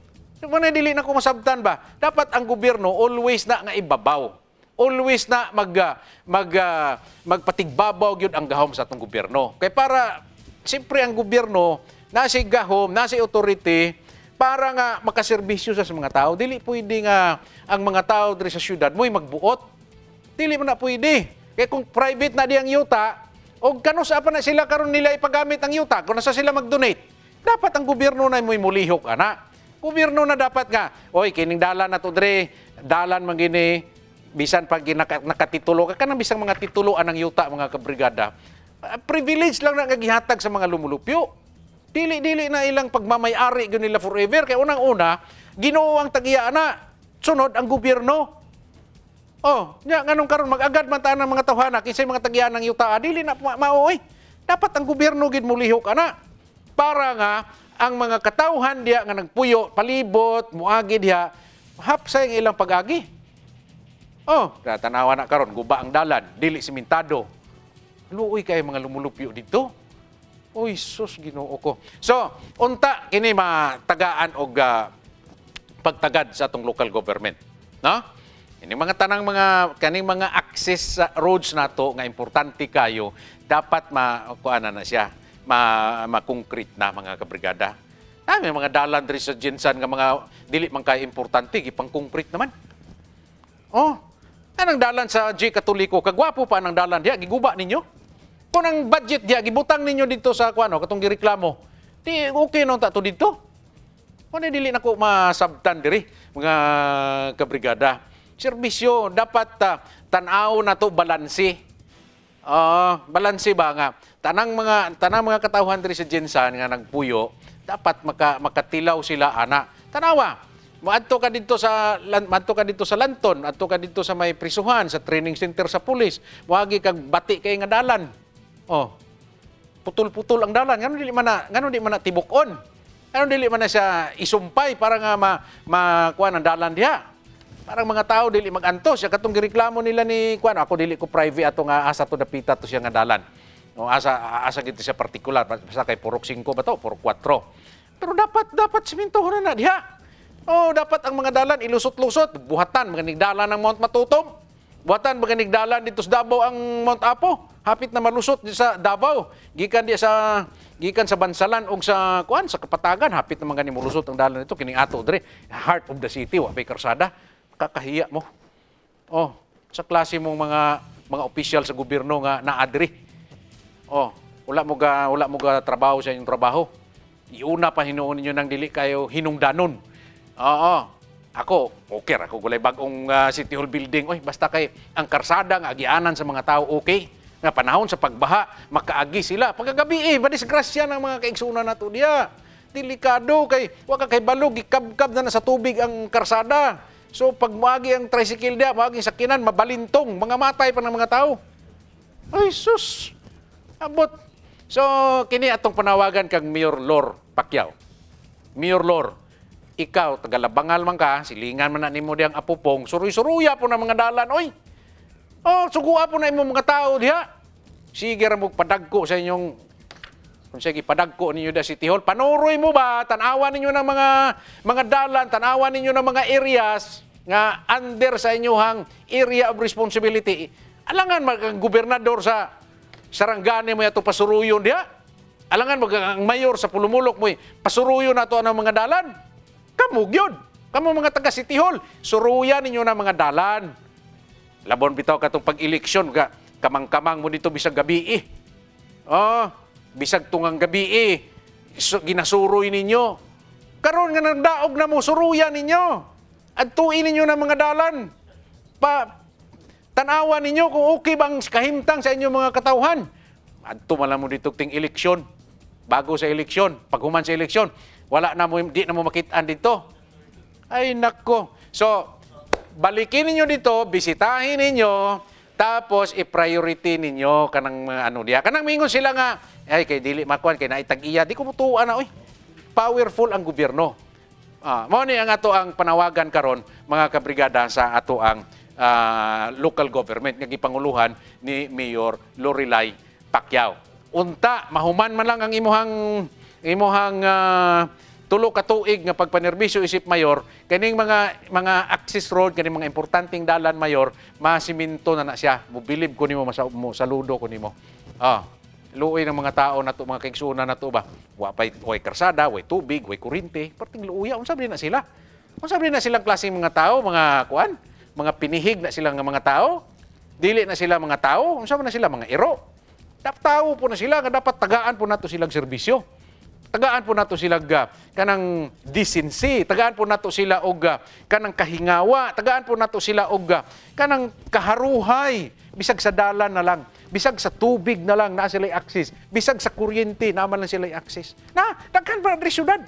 Muna dili na ko masabtan ba? Dapat ang gobyerno always na nga ibabaw. Always na mag, mag, uh, magpatigbabaw yun ang gahom sa atong gobyerno. Kaya para, siyempre ang gobyerno, nasi gahom, nasi authority, para nga makaserbisyo sa mga tao. Dili pwede nga ang mga tao diri sa syudad mo'y magbuot. Dili mo na pwede. Kaya kung private na di ang yuta, o kano sa pa na sila karon nila ipagamit ang yuta, kung nasa sila mag-donate, dapat ang gobyerno na mo'y mulihok, ana. Gobyerno na dapat nga, oy, kining dalan na to diri, dalan man gini, bisan pag nakatitulo, ka kanang bisang mga tituloan ng yuta, mga kabrigada. Uh, privilege lang na nagihatag sa mga lumulupyo. Dili-dili na ilang pagmamayari yun nila forever. Kaya unang-una, Ginoo ang tagiya na, sunod ang gobyerno. Oh, nya nganong karon mag-agad man ta ng mga tawhana kinsay mga tagiya ng yuta, dili na mao oy. Dapat ang gobyerno gid mulihok ana para nga ang mga katawhan diya nga nagpuyo, palibot, muagi diha, hapsay ang ilang pag-agi. Oh, tanawa na karon guba ang dalan, dili simentado. Luoy kay mga lumulupyo dito. Uy, sus, Ginoo ko. So, unta, kini matagaan og uh, pagtagad sa atong local government. No? Ini mga tanang mga, kaning mga access uh, roads nato nga importante kayo, dapat ma, kuana na siya, ma, ma-concrete na mga kabrigada. Ah, may mga dalan diri sa Jinsan nga mga dili man kay importante, gipang-concrete naman. Oh, anang dalan sa G Katoliko, kagwapo pa anang dalan diya, giguba ninyo. Kung ang budget diya, gibutang ninyo dito sa kuano, katong gireklamo, di okay nung tato dito. Kung dili na ko masabtan diri, mga kabrigada. Serbisyo, dapat uh, tanaw na to balansi. Uh, balansi ba nga? Tanang mga, tanang mga katawhan diri sa Jinsan nga nagpuyo, dapat maka, makatilaw sila, ana. Tanawa, maadto ka dito sa maadto ka dito sa Lanton, adto ka dito sa may prisuhan, sa training center sa pulis, wagi kag bati kay nga dalan. Oh. Putol-putol ang dalan, ngano dili man na, ngano di man na tibukon. Ngano dili man na siya isumpay para nga ma, ma kuan ang dalan diha. Parang mga tao dili magantos, ya katong gireklamo nila ni kuan, ako dili ko private ato nga asa to dapita to siya nga dalan. No, asa asa gid siya partikular, basta kay purok singko ba to, purok kwatro. Pero dapat dapat simentohon na diha. Oh, dapat ang mga dalan ilusot-lusot, buhatan mga dalan ng Mount Matutom. Buhatan mga dalan dito sa Davao ang Mount Apo. Hapit na malusot sa Davao. Gikan di sa gikan sa Bansalan og sa kuan sa Kapatagan, hapit na mga nimulusot ang dalan nito kining ato diri, heart of the city, wa bay karsada. Kakahiya mo. Oh, sa klase mong mga mga opisyal sa gobyerno nga naadri. Oh, wala mo ga wala mo ga trabaho sa inyong trabaho. Iuna pa hinuon ninyo nang dili kayo hinungdanon. Oo. Ako, okay, ako gulay bagong uh, City Hall building. Oy, basta kay ang karsada nga agianan sa mga tao, okay. Nga panahon sa pagbaha, makaagi sila. Pagkagabi eh, madisgrasya ng mga kaigsunan nato diya. Delikado kay wa ka kay balog gikabkab na, na sa tubig ang karsada. So pag moagi ang tricycle diya, moagi sakinan mabalintong, mga matay pa ng mga tao. Ay sus. Abot. So kini atong panawagan kag Mayor Lor Pacquiao. Mayor Lor, ikaw tagalabangal man ka, silingan man na nimo diyang Apupong, suruy-suruya po na mga dalan, oy. Oh, sugua po na imo mga tao diha. Sige ra mo padagko sa inyong Kung sige, padagko ninyo da City Hall, panuroy mo ba, tanawan ninyo ng mga mga dalan, tanawan ninyo ng mga areas nga under sa inyong area of responsibility. Alangan mag gobernador sa Sarangani mo yato pasuruyon diha. Alangan mag ang mayor sa Pulumulok mo pasuruyon nato ang mga dalan. Kamu gyud. Kamu mga taga City Hall, suruyan ninyo ng mga dalan. Labon bitaw katong pag-eleksyon ka, kamang-kamang mo dito bisag gabi eh. Oh, bisag tungang gabi eh. So, ginasuroy ninyo. Karon nga nagdaog na mo, suruyan ninyo. At tuin ninyo ng mga dalan. Pa, tanawa ninyo kung okay bang kahimtang sa inyong mga katauhan. At tumala mo dito ting eleksyon. Bago sa eleksyon, paghuman sa eleksyon, wala na mo, di na mo makitaan dito. Ay, nako. So, balikin ninyo dito, bisitahin ninyo, tapos i-priority ninyo kanang mga ano diya. Kanang mingon sila nga, ay, kay dili makuan, kay naitag-iya. Di ko mutuan na, oy. Powerful ang gobyerno. Ah, mao ni ang ato ang panawagan karon mga kabrigada sa ato ang uh, local government nga gipanguluhan ni Mayor Lorelai Pacquiao. Unta, mahuman man lang ang imuhang imuhang uh, tulo ka tuig nga pagpanerbisyo isip mayor, kaning mga mga access road, kaning mga importanteng dalan mayor, masiminto na na siya. Mobilib ko nimo, mo saludo ko nimo. Ah, luoy ng mga tao nato, mga kaigsuna nato ba. Wa pay way karsada, way tubig, way kuryente, perting luuya unsa ba na sila? Unsa ba na silang klaseng mga tao, mga kuan, mga pinihig na silang mga tao? Dili na sila mga tao, unsa ba na sila mga iro? Dapat tao po na sila nga dapat tagaan po nato silang serbisyo. Tagaan po nato sila ga kanang decency, tagaan po nato sila og kanang kahingawa, tagaan po nato sila og kanang kaharuhay, bisag sa dalan na lang, bisag sa tubig na lang na sila access, bisag sa kuryente naman lang sila access. Na daghan pa diri syudad.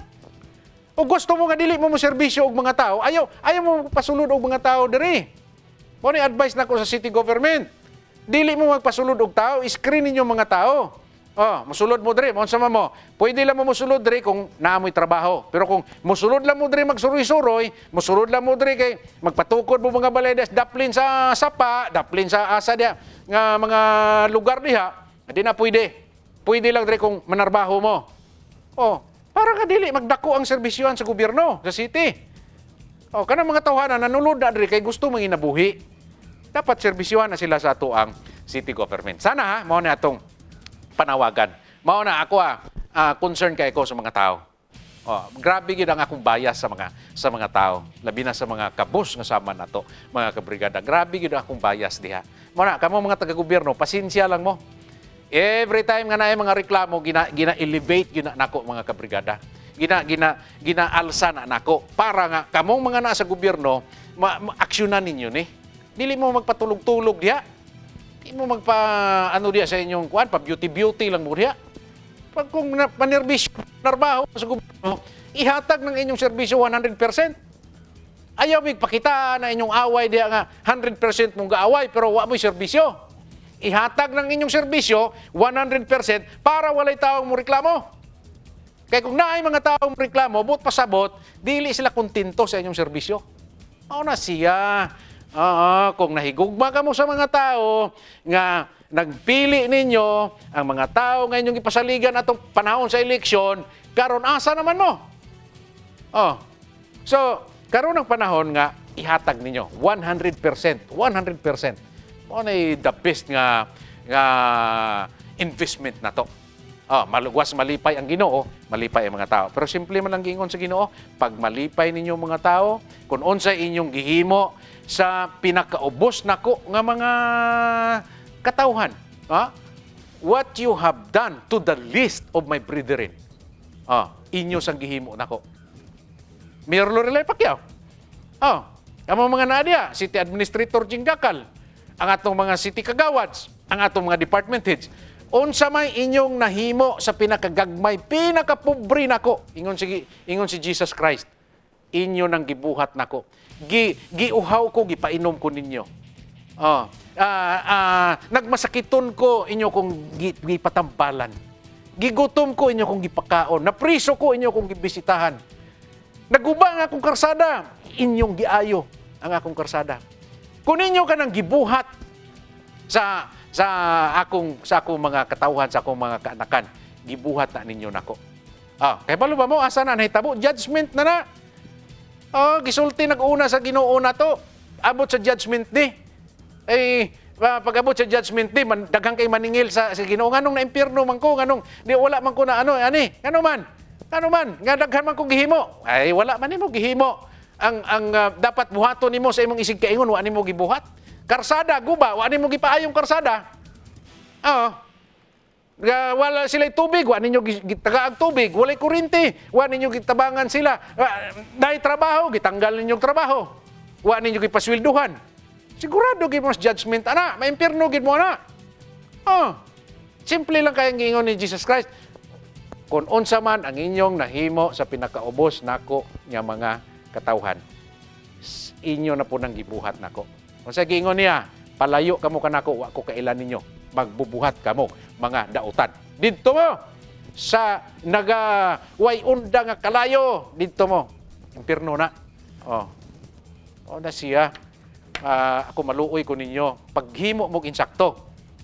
O gusto mo nga dili mo mo serbisyo og mga tao, ayaw ayaw mo pasulod og mga tao diri. Mo ni advice nako sa city government. Dili mo magpasulod og tao, screen ninyo mga tao. Oh, musulod mo diri, unsa man mo? Pwede lang mo musulod diri kung naamoy trabaho. Pero kung musulod lang mo diri magsuroy-suroy, musulod lang mo diri kay magpatukod mo mga baledes, daplin sa sapa, daplin sa asa dia nga mga lugar diha, di na pwede. Pwede lang diri kung manarbaho mo. Oh, para ka dili magdako ang serbisyohan sa gobyerno, sa city. Oh, kanang mga tawhanan nanulod na diri kay gusto mong inabuhi. Dapat serbisyohan na sila sa ato ang city government. Sana ha, mao na atong panawagan. Mao na ako ah, uh, concern kay ko sa mga tao. Oh, grabe gid ang akong bias sa mga sa mga tao, labi na sa mga kabus nga sama nato, mga kabrigada. Grabe gid ang akong bias diha. Mao na kamo mga taga-gobyerno, pasensya lang mo. Every time nga naay mga reklamo gina gina-elevate gina nako mga kabrigada. Gina gina ginaalsa na nako para nga kamong mga nasa gobyerno ma-aksyonan ninyo ni. Dili mo magpatulog-tulog diha. Di mo magpa, ano diya sa inyong kuan, pa beauty-beauty lang mo diya. Pag kung panerbisyo, narbaho sa gobyerno, ihatag ng inyong serbisyo one hundred percent. Ayaw magpakita na inyong away diya nga one hundred percent mong gaaway, pero wa mo'y serbisyo. Ihatag ng inyong serbisyo one hundred percent para walay taong mo reklamo. Kaya kung naay mga taong reklamo, but pasabot, dili sila kontento sa inyong serbisyo. Mao na siya. Oo, kung nahigugma ka mo sa mga tao nga nagpili ninyo ang mga tao nga inyong ipasaligan atong panahon sa eleksyon, karon asa naman mo? Oh. So, karon ang panahon nga ihatag ninyo one hundred percent, one hundred percent. Mo na the best nga nga investment na to. Oh, malugwas malipay ang Ginoo, malipay ang mga tao. Pero simple man lang giingon sa Ginoo, pag malipay ninyo mga tao, kung unsa inyong gihimo sa pinakaubos nako nga mga katawhan, ha? What you have done to the least of my brethren, ah, inyo sang gihimo nako. Mayor Lorelai Pacquiao. Oh, ang mga nadia, City Administrator Jingakal, ang atong mga city kagawads, ang atong mga department heads, unsa may inyong nahimo sa pinakagagmay, pinakapobre nako, ingon si ingon si Jesus Christ, inyo nang gibuhat nako. Gi giuhaw ko, gipainom ko ninyo. Oh, ah, ah, nagmasakiton ko inyo kung gipatambalan. Gigutom ko inyo kung gipakaon. Napriso ko inyo kung gibisitahan. Naguba nga akong karsada, inyong giayo ang akong karsada. Kung inyo ka nang gibuhat sa sa akong sa akong mga katawhan, sa akong mga kaanakan, gibuhat na ninyo nako. Ah, kay balo ba mo asa na nahitabo judgment na na. Oh, gisulti nag-una sa Ginoo na to. Abot sa judgment di. Eh pag abot sa judgment di, man, daghang kay maningil sa, sa Ginoo. Nganong na impyerno man ko, nganong di wala man ko na ano, ani, ngano man, ngano man, nga daghan man ko gihimo. Ay wala man nimo gihimo. Ang ang uh, dapat buhaton nimo sa imong isig kaingon, wa nimo gibuhat. Karsada guba, wa nimo gipaayong karsada. Oo. Uh, wala sila tubig, wa ninyo gitagaag tubig, walay kuryente, wa ninyo gitabangan sila. Uh, dahil trabaho, gitanggal ninyo trabaho. Wa ninyo gipaswelduhan. Sigurado gid mo judgment ana, maimpierno gid mo ana. Oh. Simple lang kayang giingon ni Jesus Christ. Kung unsa man ang inyong nahimo sa pinakaubos nako nga mga katawhan, inyo na po nang gibuhat nako. Unsa giingon niya? Palayo kamo kanako, wa ko kailan ninyo. Magbubuhat kamo mga dautan. Didto mo sa naga way unda nga kalayo, didto mo. Impierno na. Oh. O na siya. Uh, ako maluoy ko ninyo. Paghimo mo insakto.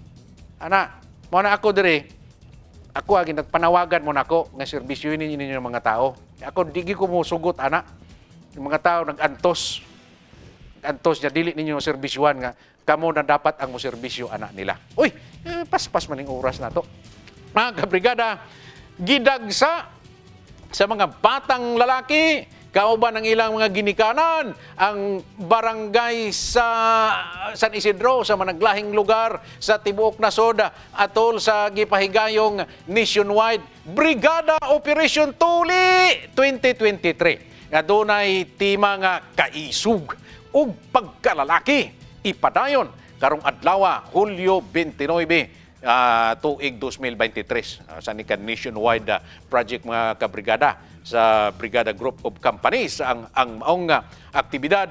Ana, mo na ako dire. Ako agi nagpanawagan mo nako nga serbisyo ninyo ninyo mga tao. Ako digi ko mo sugot ana. Yung mga tao nag-antos. Nag-antos niya dili ninyo serbisyuan nga kamo na dapat ang moserbisyo anak nila. Uy, eh, paspas maning oras na to. Mga kabrigada, gidagsa sa mga batang lalaki, kauban ng ilang mga ginikanan, ang barangay sa San Isidro, sa managlahing lugar, sa tibuok nasod, atol sa gipahigayong nationwide Brigada Operation Tuli twenty twenty-three. Nga dunay tima nga kaisug ug pagkalalaki. Ipadayon karong adlaw Hulyo twenty-nine uh, tuig twenty twenty-three uh, sa nikan nationwide uh, project mga kabrigada sa Brigada Group of Companies ang ang maong uh, aktibidad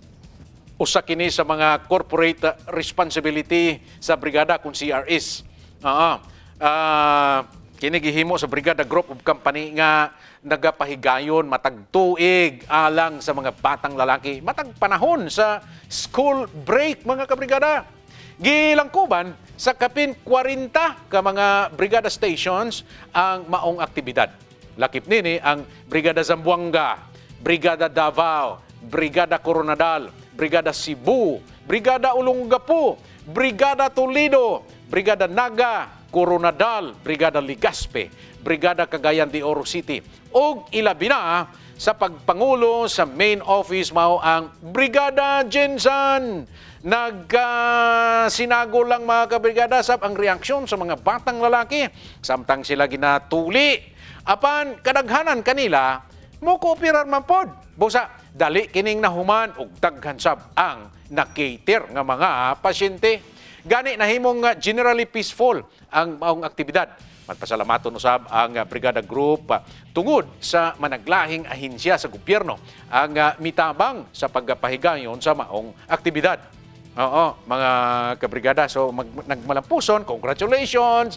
usa kini sa mga corporate responsibility sa brigada kung C R S. Uh, uh, kini gihimo sa Brigada Group of Company nga nagapahigayon matag tuig alang sa mga batang lalaki, matag panahon sa school break mga kabrigada. Gilangkuban sa kapin forty ka mga brigada stations ang maong aktibidad. Lakip nini ang Brigada Zamboanga, Brigada Davao, Brigada Coronadal, Brigada Cebu, Brigada Olongapo, Brigada Toledo, Brigada Naga, Coronadal, Brigada Legazpi, Brigada Cagayan de Oro City, ug ilabi na sa pagpangulo sa main office mao ang Brigada Jensan. Nag-sinago uh, lang mga kabrigada sab ang reaksyon sa mga batang lalaki samtang sila ginatuli. Apan kadaghanan kanila mo kooperar man pod. Busa dali kining nahuman ug daghan sab ang nakater nga mga pasyente. Gani nahimong generally peaceful ang maong aktibidad. Magpasalamaton usab ang Brigada Group uh, tungod sa managlahing ahensya sa gobyerno ang uh, mitabang sa pagpahigayon sa maong aktibidad. Oo, mga kabrigada. So, mag, nagmalampuson, congratulations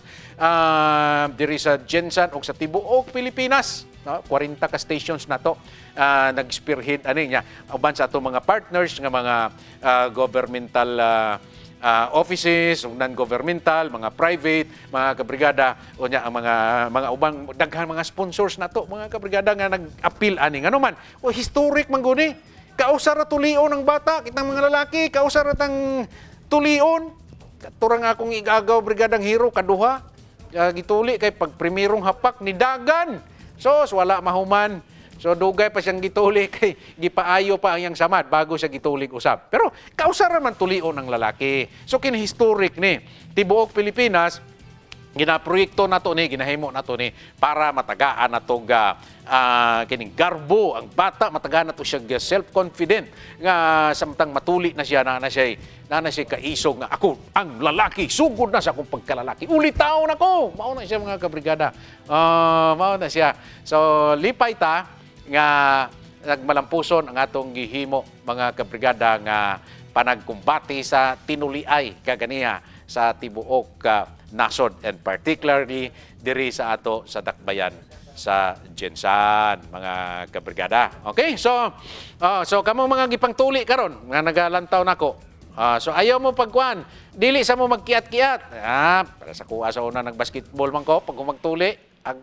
uh, diri sa Jensan o sa tibuok Pilipinas. No? forty ka stations na to. Uh, nag-spearhead, ano niya, uban sa itong mga partners, ng mga uh, governmental uh, uh, offices, non-governmental, mga private, mga kabrigada, o niya, ang mga, mga ubang, daghang mga sponsors na to, mga kabrigada nga nag-appeal ani. Ano man, o historic man guni. Kausar na tulion ng bata, kitang mga lalaki, kausar na tang tulion. Turang akong igagaw, Brigadang Hero, kaduha. Uh, gituli kay pagprimirong hapak ni Dagan. So, wala mahuman. So, dugay pa siyang gituli kay gipaayo pa ang samad bago siya gitulig usab. Pero, kausar naman tulion ng lalaki. So, kin-historic ni. Tibuok Pilipinas, ginaproyekto na to ni, ginahimo na to ni para matagaan na to ga uh, kining garbo ang bata, matagaan na to siya self-confident nga samtang matuli na siya na na siya na na siya kaisog nga ako ang lalaki, sugod na sa akong pagkalalaki, ulitaw na ko, mao na siya mga kabrigada. Uh, mao na siya. So lipay ta nga nagmalampuson ang atong gihimo mga kabrigada nga panagkumbati sa tinuliay kaganiya sa tibuok uh, nasod and particularly diri sa ato sa dakbayan sa Jensan mga kabrigada. Okay, so uh, so kamo mga gipangtuli karon nga nagalantaw nako Ah, so ayaw mo pagkuan, dili sa mo magkiat-kiat. Ah, para sa kuha sa una nag-basketball man ko, pag magtuli,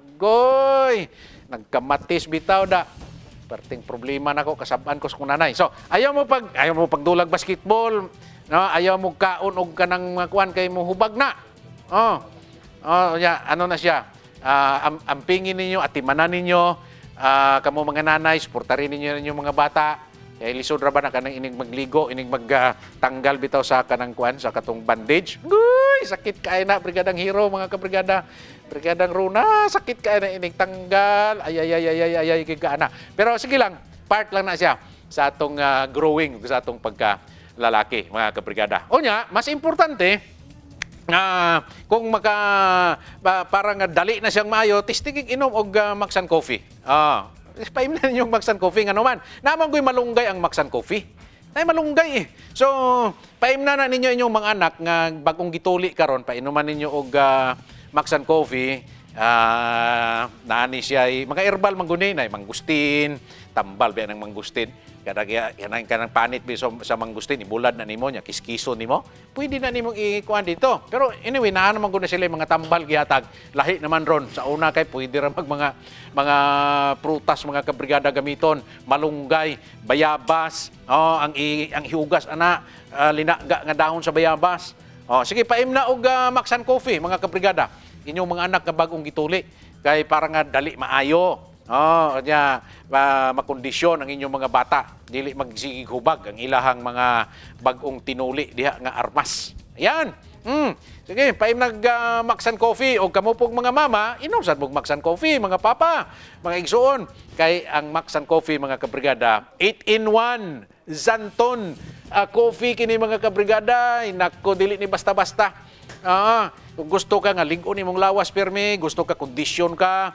agoy, nagkamatis bitaw da. Perting problema nako kasabaan ko sa kunanay. So, ayaw mo pag ayaw mo pagdulag basketball, no? Ayaw mo kaon og kanang mga kuan kay mo hubag na. Oh. Oh, ya, ano na siya? Ah, am ampingin ninyo, atimanan ninyo, ah, kamo mga nanay, suportarin ninyo yung mga bata. Kaya lisod ra ba na kanang inig magligo, inig magtanggal uh, bitaw sa kanang kuan, sa katong bandage. Uy, sakit kay na, Brigadang Hero, mga kabrigada. Brigadang Runa, sakit kay na inig tanggal. Ay, ay, ay, ay, ay, ay, ay, kaya na. Pero sige lang, part lang na siya sa atong uh, growing, sa atong pagka-lalaki, mga kabrigada. O nya, mas importante, uh, kung maka, uh, parang uh, dali na siyang maayo, tistigig inom og uh, Maxan Coffee. Ah, uh, paim na ninyong Maxan Coffee nga naman. Naman ko'y malunggay ang Maxan Coffee. Ay, malunggay eh. So, paim na na ninyo inyong mga anak nga bagong gituli karon, painuman ninyo og uh, Maxan Coffee. Uh, naani siya ay mga herbal manggunin ay mangustin, tambal ba ng mangustin. Kada kaya kanang kanang panit bi sa, sa mangustin, ibulad na nimo nya, kiskiso nimo. Pwede na nimo ikuan dito. Pero anyway, naa naman gud na sila mga tambal gihatag. Lahi naman ron. Sa una kay pwede ra mag mga mga prutas, mga kabrigada gamiton, malunggay, bayabas, oh, ang i, ang hiugas ana, uh, linaga nga dahon sa bayabas. Oh, sige paim na og uh, Maxan Coffee, mga kabrigada. Inyong mga anak nga bagong gituli kay para nga dali maayo. Oh, kanya uh, makondisyon ang inyong mga bata. Dili magsigig hubag ang ilahang mga bagong tinuli diha nga armas. Ayan. Mm. Sige, paim nag uh, Maxan Coffee o kamo pong mga mama, inom sad mog Maxan Coffee, mga papa, mga igsuon. Kay ang Maxan Coffee, mga kabrigada, eight in one Zanton uh, coffee kini, mga kabrigada. Nako, dili ni basta-basta. Ah, kung gusto ka nga lig-on imong lawas permi, gusto ka kondisyon ka,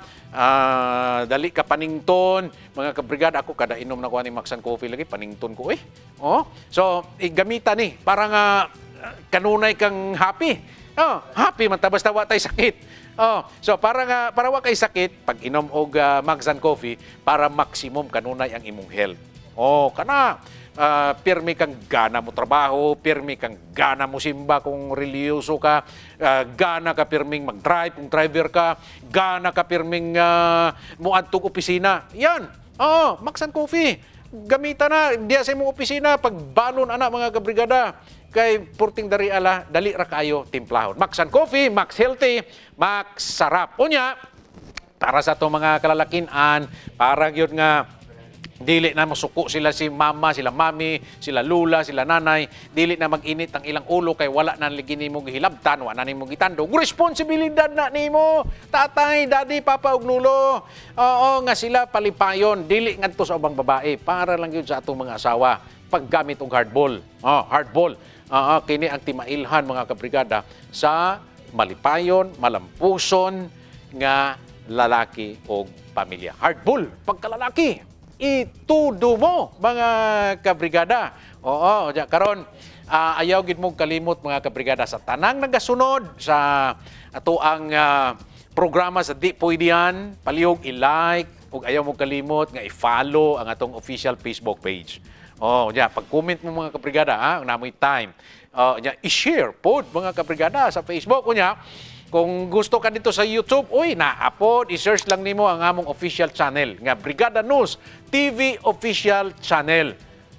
ah, dali ka panington, mga kabrigada, ako kada inom na ko ani Maxan Coffee lagi panington ko eh. Oh, so igamitan ni para nga kanunay kang happy. Oh, happy man ta basta wa tay sakit. Oh, so para nga para wa kay sakit, pag inom og uh, Maxan Coffee para maximum kanunay ang imong health. Oh, kana Uh, pirmi kang gana mo trabaho, pirmi kang gana mo simba kung religyoso ka, uh, gana ka pirming mag-drive kung driver ka, gana ka pirming uh, muadtog opisina. Yan. Oh, Maxan Coffee. Gamitan na diya sa imong opisina pag balon ana, mga kabrigada. Kay purting dari ala, dali ra kayo timplahon. Maxan Coffee, max healthy, max sarap. Unya, para sa to mga kalalakinan, para gyud nga dili na masuko sila si mama, sila mami, sila lula, sila nanay. Dili na mag-init ang ilang ulo kay wala na ligi nimo gihilabtan, wala na nimo gitandog. Responsibilidad na nimo, tatay, daddy, papa ug lulo. Oo, nga sila palipayon. Dili ngadto sa ubang babae, para lang yun sa atong mga asawa. Paggamit og hardball. Oh, hardball. Oo, kini ang timailhan, mga kabrigada, sa malipayon, malampuson nga lalaki o pamilya. Hardball, pagkalalaki. Itudo mo, mga kabrigada. Oo, diya karon, uh, ayaw gid mo kalimot, mga kabrigada, sa tanang nagasunod sa ato ang uh, programa sa Di Pwede Yan, palihog i-like, ug ayaw mo kalimot nga i-follow ang atong official Facebook page. Oh, diya pag-comment mo, mga kabrigada, ha, ang namoy time. Uh, diya i-share pod, mga kabrigada, sa Facebook unya. Kung gusto ka dito sa YouTube, uy, na-upload, i-search lang nimo ang among official channel, nga Brigada News T V Official Channel.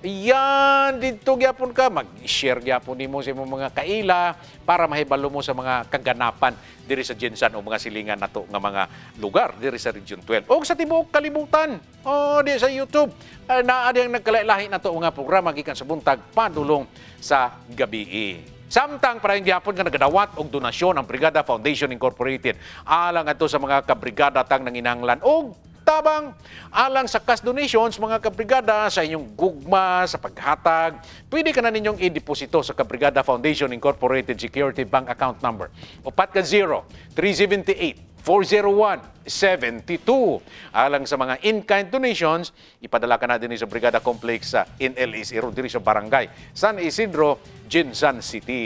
Yan, dito gyapon ka, mag-share gyapon nimo sa imong mga kaila para mahibalo mo sa mga kaganapan diri sa Jensan o mga silingan nato nga mga lugar diri sa Region twelve. O sa tibuok kalibutan, o di sa YouTube, uh, naa diyang nagkalailahi nato mga programa gikan sa buntag padulong sa gabi. Samtang para yung gyapon nga nagadawat og donasyon ang Brigada Foundation Incorporated alang ato sa mga kabrigada tang nanginahanglan og tabang alang sa cash donations, mga kabrigada, sa inyong gugma sa paghatag, pwede ka na ninyong i-deposito sa Kabrigada Foundation Incorporated Security Bank Account Number upat ka zero three seven eight four zero one seven two. Alang sa mga in-kind donations, ipadala ka na din sa Brigada Complex sa N L S, diri sa Barangay San Isidro, Jensan City.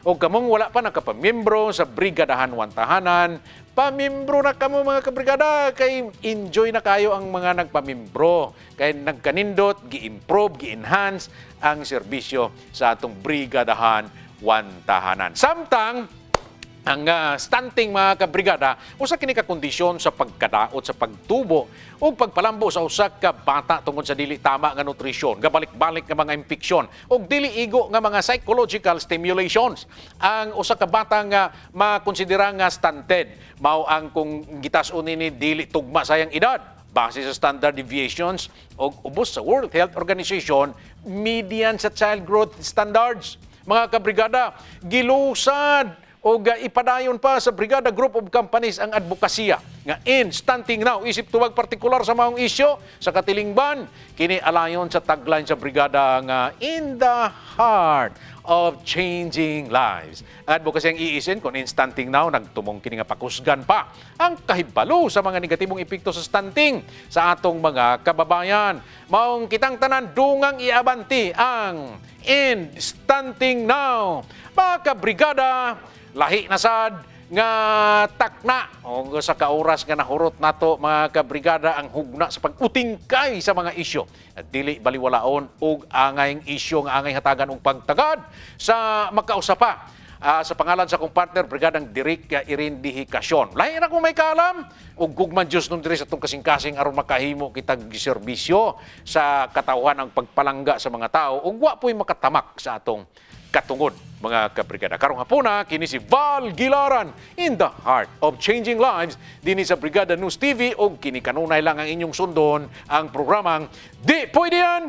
o kamong wala pa nakapamiyembro sa Brigadahan Wantahanan, pamiyembro na kamo mga kabrigada, kay enjoy na kayo ang mga nagpamiyembro. Kay nagkanindot, gi-improve, gi-enhance ang serbisyo sa atong Brigadahan Wantahanan. Samtang, ang uh, stunting mga kabrigada, usa kini ka kondisyon sa pagkadaot sa pagtubo o pagpalambo sa usa ka bata tungod sa dili tama nga nutrisyon, gabalik-balik nga mga impeksyon o dili igo nga mga psychological stimulations. Ang usa ka bata nga makonsidera nga stunted mao ang kung gitas-on ni dili tugma sa iyang edad base sa standard deviations o ubos sa World Health Organization median sa child growth standards. Mga kabrigada, gilusad o ipadayon pa sa Brigada Group of Companies ang advokasya nga in stunting now isip tuwag partikular sa maong isyo sa katilingban kini alayon sa tagline sa brigada nga in the heart of changing lives. Ang advokasya ang iisin kung in stunting now nagtumong kini nga pakusgan pa ang kahibalo sa mga negatibong epekto sa stunting sa atong mga kababayan. Maong kitang tanan dungang iabanti ang in stunting now. Mga kabrigada, lahi na sad nga takna o sa kauras nga nahurot nato mga kabrigada ang hugna sa pag-utingkay sa mga isyo at dili baliwalaon og angayng isyo nga angay hatagan og pagtagad sa makausapa uh, sa pangalan sa kong partner Brigadang Direk Irindihikasyon. Lahi na kung may kaalam og gugman Diyos nung diri sa itong kasing-kasing aron makahimo kitag serbisyo sa katawhan ang pagpalangga sa mga tao ug wa po'y makatamak sa atong katungod mga kabrigada. Karong hapuna, kini si Val Gilaran in the heart of changing lives dinhi sa Brigada News T V o kini kanunay lang ang inyong sundon ang programang Di Pwede Yan!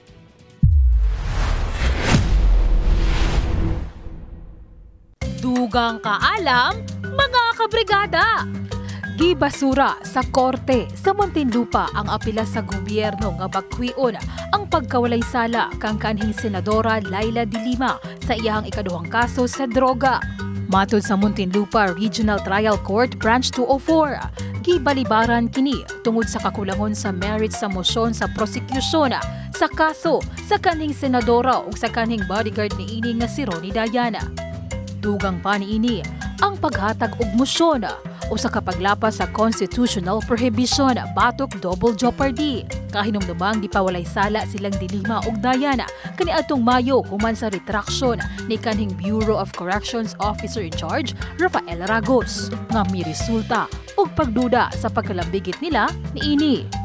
Dugang kaalam, mga kabrigada! Gibasura sa korte sa Muntinlupa ang apila sa gobyerno nga bakwion ang pagkawalay sala kang kanhing senadora Laila de Lima sa iyahang ikaduhang kaso sa droga. Matod sa Muntinlupa Regional Trial Court Branch two oh four, gibalibaran kini tungod sa kakulangon sa merit sa mosyon sa prosecution sa kaso sa kanhing senadora ug sa kanhing bodyguard niini nga si Ronnie Diana. Dugang pa niini ang paghatag og mosyon o sa kapaglapas sa constitutional prohibition batok double jeopardy. Kahinumdumang di pa walay sala silang Dilima ug Diana kaniadtong Mayo human sa retraction ni kanhing Bureau of Corrections Officer in Charge Rafael Ragos nga miresulta og pagduda sa pagkalambigit nila niini.